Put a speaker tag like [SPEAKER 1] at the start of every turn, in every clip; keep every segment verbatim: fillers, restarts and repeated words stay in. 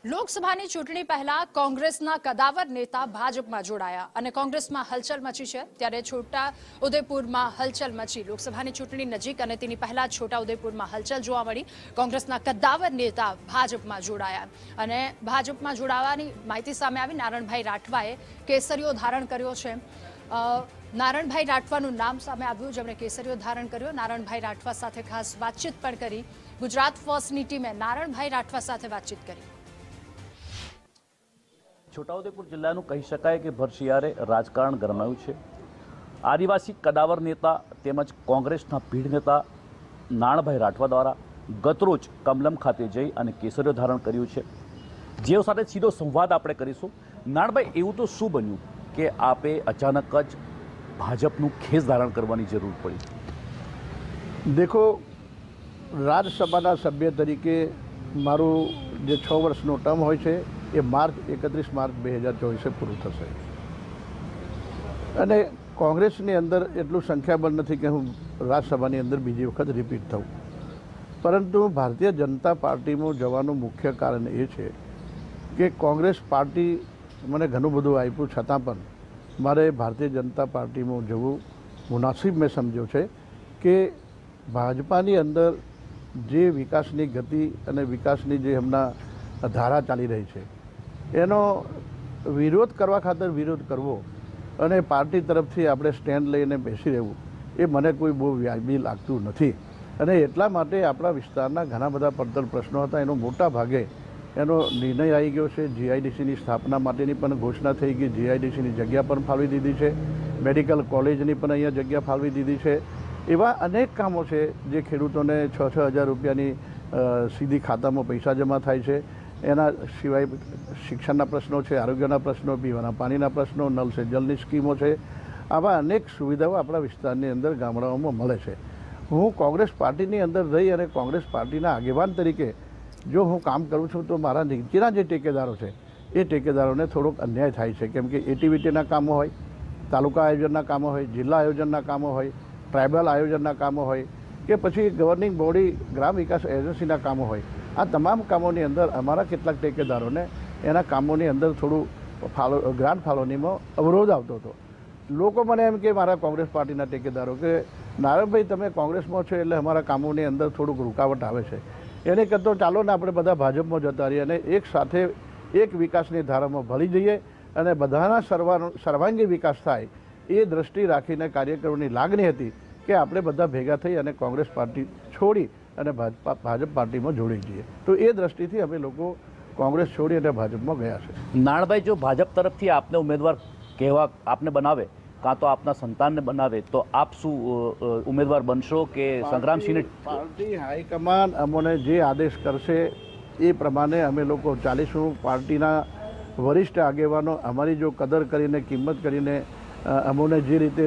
[SPEAKER 1] લોકસભાની ચૂંટણી પહેલા કોંગ્રેસના કદાવર નેતા ભાજપમાં જોડાયા અને કોંગ્રેસમાં હલચલ મચી છે। ત્યારે છોટા ઉદેપુરમાં હલચલ મચી। લોકસભાની ચૂંટણી નજીક અને તેની પહેલા છોટા ઉદેપુરમાં હલચલ જોવા મળી। કોંગ્રેસના કદાવર નેતા ભાજપમાં જોડાયા અને ભાજપમાં જોડાવાની માહિતી સામે આવી। નારણભાઈ રાઠવાએ કેસરીઓ ધારણ કર્યો છે। નારણભાઈ રાઠવાનું નામ સામે આવ્યું, જેમણે કેસરીઓ ધારણ કર્યો। નારણભાઈ રાઠવા સાથે ખાસ વાતચીત પણ કરી। ગુજરાત ફર્સ્ટની ટીમે નારણભાઈ રાઠવા સાથે વાતચીત કરી।
[SPEAKER 2] છોટાઉદેપુર જિલ્લાનું કહી શકાય કે ભર શિયાળે રાજકારણ ગરમાયું છે। આદિવાસી કદાવર નેતા તેમજ કોંગ્રેસના ભીડ નેતા નારણભાઈ રાઠવા દ્વારા ગતરોજ કમલમ ખાતે જઈ અને કેસરીઓ ધારણ કર્યું છે। જેઓ સાથે સીધો સંવાદ આપણે કરીશું। નારણભાઈ, એવું તો શું બન્યું કે આપે અચાનક જ ભાજપનું ખેસ ધારણ કરવાની જરૂર પડી?
[SPEAKER 3] દેખો, રાજ્યસભાના સભ્ય તરીકે મારું જે છ વર્ષનો ટર્મ હોય છે એ માર્ચ એકત્રીસ માર્ચ બે હજાર ચોવીસે પૂરું થશે અને કોંગ્રેસની અંદર એટલું સંખ્યાબળ નથી કે હું રાજ્યસભાની અંદર બીજી વખત રિપીટ થઉં, પરંતુ ભારતીય જનતા પાર્ટીમાં જવાનું મુખ્ય કારણ એ છે કે કોંગ્રેસ પાર્ટી મને ઘણું બધું આપ્યું છતાં પણ મારે ભારતીય જનતા પાર્ટીમાં જવું મુનાસિબ મેં સમજ્યો છે કે ભાજપાની અંદર જે વિકાસની ગતિ અને વિકાસની જે હમણાં ધારા ચાલી રહી છે એનો વિરોધ કરવા ખાતર વિરોધ કરવો અને પાર્ટી તરફથી આપણે સ્ટેન્ડ લઈને બેસી રહેવું એ મને કોઈ બહુ વ્યાજબી લાગતું નથી અને એટલા માટે આપણા વિસ્તારના ઘણા બધા પડતર પ્રશ્નો હતા, એનો મોટા ભાગે એનો નિર્ણય આવી ગયો છે। જીઆઈડીસીની સ્થાપના માટેની પણ ઘોષણા થઈ ગઈ, જીઆઈડીસીની જગ્યા પણ ફાળવી દીધી છે, મેડિકલ કોલેજની પણ અહીંયા જગ્યા ફાળવી દીધી છે। એવા અનેક કામો છે જે ખેડૂતોને છ છ હજાર રૂપિયાની સીધી ખાતામાં પૈસા જમા થાય છે। એના સિવાય શિક્ષણના પ્રશ્નો છે, આરોગ્યના પ્રશ્નો, પીવાના પાણીના પ્રશ્નો, નલ સે જલની સ્કીમો છે। આવા અનેક સુવિધાઓ આપણા વિસ્તારની અંદર ગામડાઓમાં મળે છે। હું કોંગ્રેસ પાર્ટીની અંદર રહી અને કોંગ્રેસ પાર્ટીના આગેવાન તરીકે જો હું કામ કરું છું તો મારા નીચેના જે ટેકેદારો છે એ ટેકેદારોને થોડોક અન્યાય થાય છે, કેમ કે એટીવીટીના કામો હોય, તાલુકા આયોજનના કામો હોય, જિલ્લા આયોજનના કામો હોય, ટ્રાઇબલ આયોજનના કામો હોય કે પછી ગવર્નિંગ બોડી ગ્રામ વિકાસ એજન્સીના કામો હોય, આ તમામ કામોની અંદર અમારા કેટલાક ટેકેદારોને એના કામોની અંદર થોડું ફાળો ગ્રાન્ટ ફાળવણીમાં અવરોધ આવતો હતો। લોકો મને એમ કે મારા કોંગ્રેસ પાર્ટીના ટેકેદારો કે નારણભાઈ તમે કોંગ્રેસમાં છો એટલે અમારા કામોની અંદર થોડુંક રૂકાવટ આવે છે, એને કરતો ચાલો ને આપણે બધા ભાજપમાં જતા રહીએ અને એક સાથે એક વિકાસની ધારામાં ભળી જઈએ અને બધાના સર્વા સર્વાંગી વિકાસ થાય એ દ્રષ્ટિ રાખીને કાર્યકરોની લાગણી હતી કે આપણે બધા ભેગા થઈ અને કોંગ્રેસ પાર્ટી છોડી અને ભાજપા ભાજપ પાર્ટીમાં જોડી જઈએ। તો એ દ્રષ્ટિથી અમે લોકો કોંગ્રેસ છોડી અને ભાજપમાં ગયા છે।
[SPEAKER 2] નારણભાઈ, જો ભાજપ તરફથી આપને ઉમેદવાર કહેવા આપને બનાવે કાં તો આપના સંતાનને બનાવે તો આપ શું ઉમેદવાર બનશો કે સંગ્રામસિંહને?
[SPEAKER 3] પાર્ટી હાઈકમાન્ડ અમને જે આદેશ કરશે એ પ્રમાણે અમે લોકો ચાલીશું। પાર્ટીના વરિષ્ઠ આગેવાનો અમારી જો કદર કરીને કિંમત કરીને અમોને જે રીતે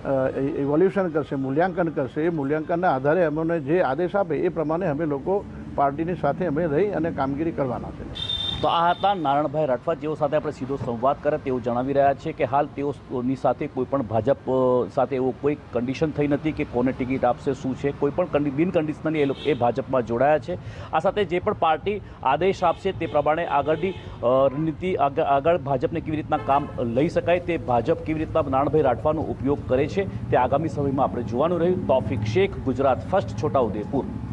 [SPEAKER 3] ઇવોલ્યુશન કરશે, મૂલ્યાંકન કરશે, એ મૂલ્યાંકનના આધારે અમને જે આદેશ આપે એ પ્રમાણે અમે લોકો પાર્ટીની સાથે અમે રહી અને કામગીરી કરવાના છે।
[SPEAKER 2] તો આ હતા નારણભાઈ રાઠવા, જેઓ સાથે આપણે સીધો સંવાદ કરે તેઓ જણાવી રહ્યા છે કે હાલ તેઓની સાથે કોઈ પણ ભાજપ સાથે એવો કોઈ કન્ડિશન થઈ નથી કે કોને ટિકિટ આપશે શું છે, કોઈ પણ બિન કન્ડિશનલી એ લોકો એ ભાજપમાં જોડાયા છે। આ સાથે જે પણ પાર્ટી આદેશ આપશે તે પ્રમાણે આગળની રણનીતિ આગળ ભાજપને કેવી રીતના કામ લઈ શકાય, તે ભાજપ કેવી રીતના નારણભાઈ રાઠવાનો ઉપયોગ કરે છે તે આગામી સમયમાં આપણે જોવાનું રહ્યું। તૌફિક શેખ, ગુજરાત ફર્સ્ટ, છોટાઉદેપુર।